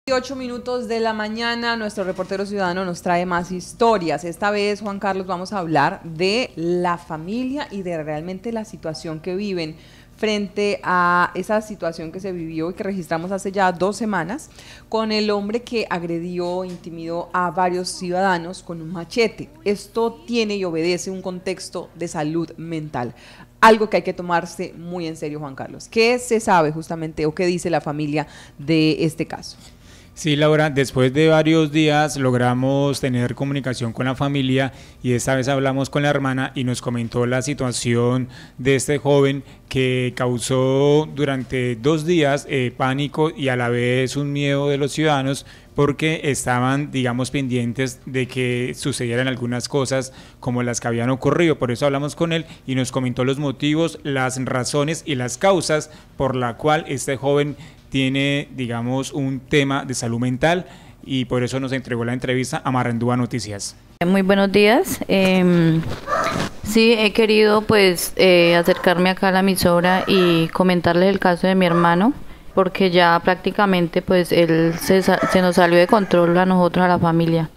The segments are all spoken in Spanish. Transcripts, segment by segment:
8 minutos de la mañana, nuestro reportero ciudadano nos trae más historias. Esta vez, Juan Carlos, vamos a hablar de la familia y de realmente la situación que viven frente a esa situación que se vivió y que registramos hace ya 2 semanas con el hombre que agredió, intimidó a varios ciudadanos con un machete. Esto tiene y obedece un contexto de salud mental, algo que hay que tomarse muy en serio, Juan Carlos. ¿Qué se sabe justamente o qué dice la familia de este caso? Sí, Laura, después de varios días logramos tener comunicación con la familia y esta vez hablamos con la hermana y nos comentó la situación de este joven que causó durante 2 días pánico y a la vez un miedo de los ciudadanos porque estaban, digamos, pendientes de que sucedieran algunas cosas como las que habían ocurrido. Por eso hablamos con él y nos comentó los motivos, las razones y las causas por la cual este joven tiene, digamos, un tema de salud mental y por eso nos entregó la entrevista a Marandúa Noticias. Muy buenos días. Sí, he querido pues acercarme acá a la emisora y comentarles el caso de mi hermano, porque ya prácticamente pues él se nos salió de control a nosotros, a la familia.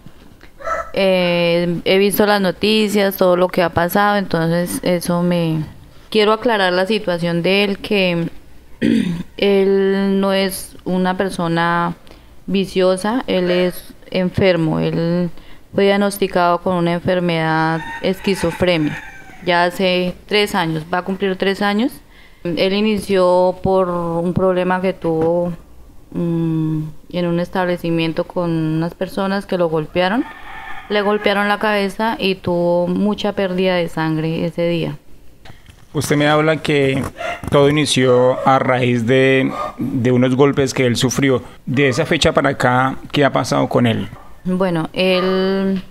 He visto las noticias, todo lo que ha pasado, entonces quiero aclarar la situación de él, que él no es una persona viciosa, él es enfermo, él fue diagnosticado con una enfermedad esquizofrenia, ya hace 3 años, va a cumplir 3 años. Él inició por un problema que tuvo en un establecimiento con unas personas que lo golpearon, le golpearon la cabeza y tuvo mucha pérdida de sangre ese día. Usted me habla que todo inició a raíz de unos golpes que él sufrió. De esa fecha para acá, ¿qué ha pasado con él? Bueno, él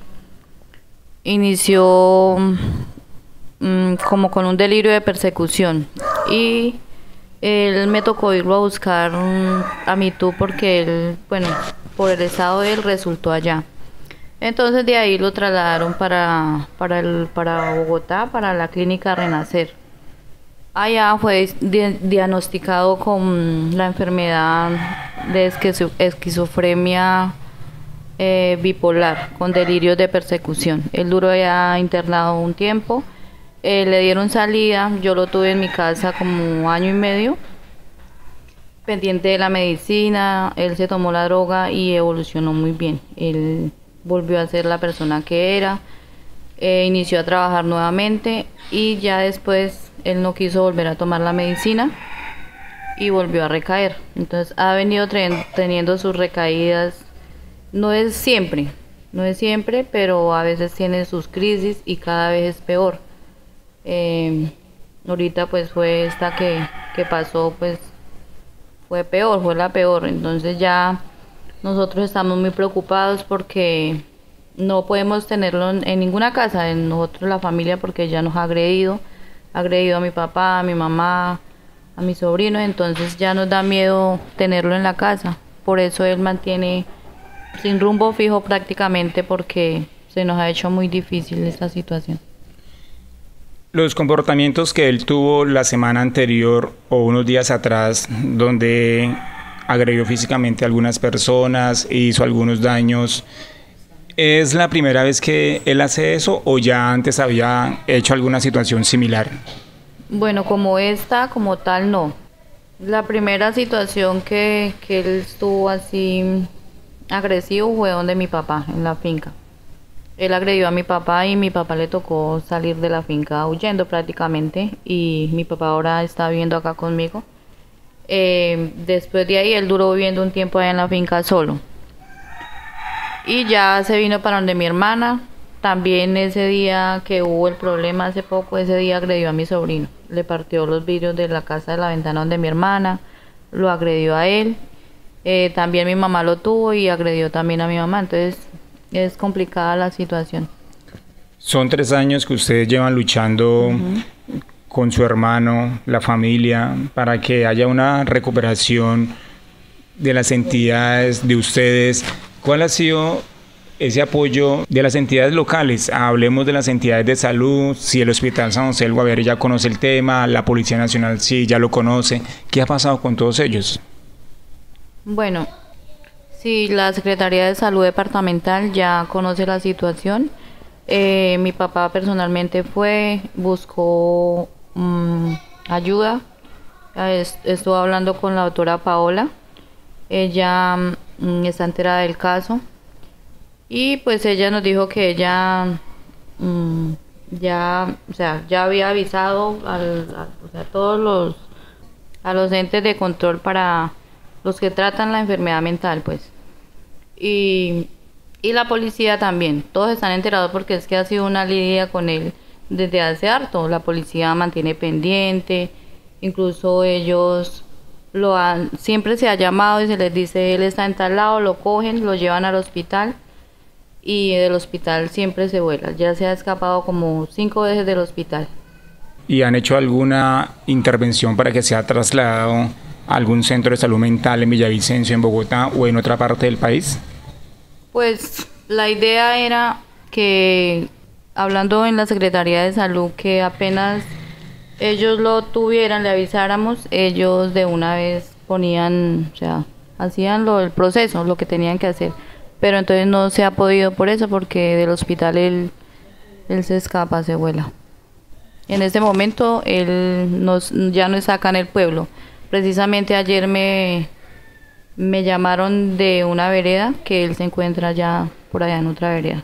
inició como con un delirio de persecución y él me tocó irlo a buscar a Mitú porque él, bueno, por el estado de él resultó allá. Entonces de ahí lo trasladaron para Bogotá, para la clínica Renacer. Allá fue diagnosticado con la enfermedad de esquizofrenia bipolar, con delirios de persecución. Él duró ya internado un tiempo, le dieron salida, yo lo tuve en mi casa como 1 año y medio, pendiente de la medicina. Él se tomó la droga y evolucionó muy bien. Él volvió a ser la persona que era, inició a trabajar nuevamente y ya después él no quiso volver a tomar la medicina y volvió a recaer. Entonces ha venido teniendo sus recaídas, no es siempre, pero a veces tiene sus crisis y cada vez es peor. Ahorita pues fue esta que pasó, pues fue la peor. Entonces ya nosotros estamos muy preocupados porque no podemos tenerlo en ninguna casa, en nosotros la familia, porque ya nos ha agredido a mi papá, a mi mamá, a mis sobrinos, entonces ya nos da miedo tenerlo en la casa. Por eso él mantiene sin rumbo fijo prácticamente, porque se nos ha hecho muy difícil esta situación. Los comportamientos que él tuvo la semana anterior o unos días atrás, donde agredió físicamente a algunas personas e hizo algunos daños, ¿es la primera vez que él hace eso o ya antes había hecho alguna situación similar? Bueno, como tal no. La primera situación que él estuvo así agresivo fue donde mi papá, en la finca. Él agredió a mi papá y mi papá le tocó salir de la finca huyendo prácticamente, y mi papá ahora está viviendo acá conmigo. Después de ahí él duró viviendo un tiempo allá en la finca solo. Y ya se vino para donde mi hermana. También ese día que hubo el problema hace poco, ese día agredió a mi sobrino. Le partió los vidrios de la casa de la ventana donde mi hermana, lo agredió a él. También mi mamá lo tuvo y agredió también a mi mamá. Entonces es complicada la situación. Son 3 años que ustedes llevan luchando con su hermano, la familia, para que haya una recuperación de las entidades de ustedes. ¿Cuál ha sido ese apoyo de las entidades locales? Hablemos de las entidades de salud, si el Hospital San José del Guaviare ya conoce el tema, la Policía Nacional sí ya lo conoce. ¿Qué ha pasado con todos ellos? Bueno, Sí, la Secretaría de Salud Departamental ya conoce la situación. Mi papá personalmente fue, buscó ayuda. Estuvo hablando con la doctora Paola. Ella está enterada del caso. Y pues ella nos dijo que ella ya había avisado a todos a los entes de control para los que tratan la enfermedad mental, pues. Y la policía también, todos están enterados porque es que ha sido una lidia con él desde hace harto. La policía mantiene pendiente, incluso ellos siempre se ha llamado y se les dice él está en tal lado, lo cogen, lo llevan al hospital y del hospital siempre se vuela. Ya se ha escapado como 5 veces del hospital. ¿Y han hecho alguna intervención para que sea trasladado a algún centro de salud mental en Villavicencio, en Bogotá o en otra parte del país? Pues la idea era que, hablando en la Secretaría de Salud, que apenas ellos lo tuvieran, le avisáramos, ellos de una vez ponían, o sea, hacían el proceso, lo que tenían que hacer. Pero entonces no se ha podido por eso, porque del hospital él se escapa, se vuela. En este momento ya no está acá en el pueblo. Precisamente ayer me llamaron de una vereda que él se encuentra ya por allá en otra vereda.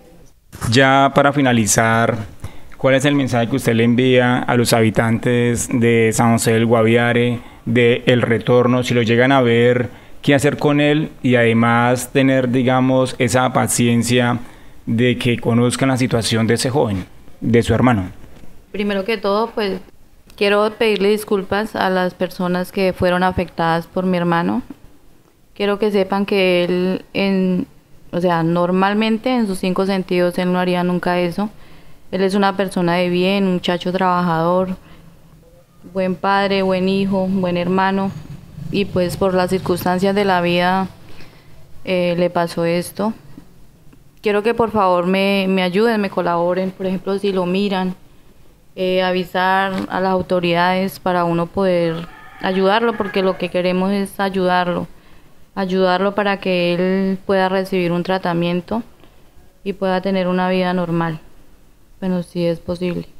Ya para finalizar, ¿cuál es el mensaje que usted le envía a los habitantes de San José del Guaviare, de El Retorno, si lo llegan a ver, qué hacer con él y además tener, digamos, esa paciencia de que conozcan la situación de ese joven, de su hermano? Primero que todo, pues quiero pedirle disculpas a las personas que fueron afectadas por mi hermano. Quiero que sepan que él, normalmente en sus 5 sentidos, él no haría nunca eso. Él es una persona de bien, un muchacho trabajador, buen padre, buen hijo, buen hermano. Y pues por las circunstancias de la vida le pasó esto. Quiero que por favor me ayuden, me colaboren. Por ejemplo, si lo miran, avisar a las autoridades para uno poder ayudarlo, porque lo que queremos es ayudarlo para que él pueda recibir un tratamiento y pueda tener una vida normal. Bueno, si es posible.